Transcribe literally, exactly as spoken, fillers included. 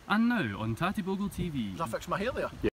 And now on Tatty Bogle T V. Did I fix my hair there? Yeah.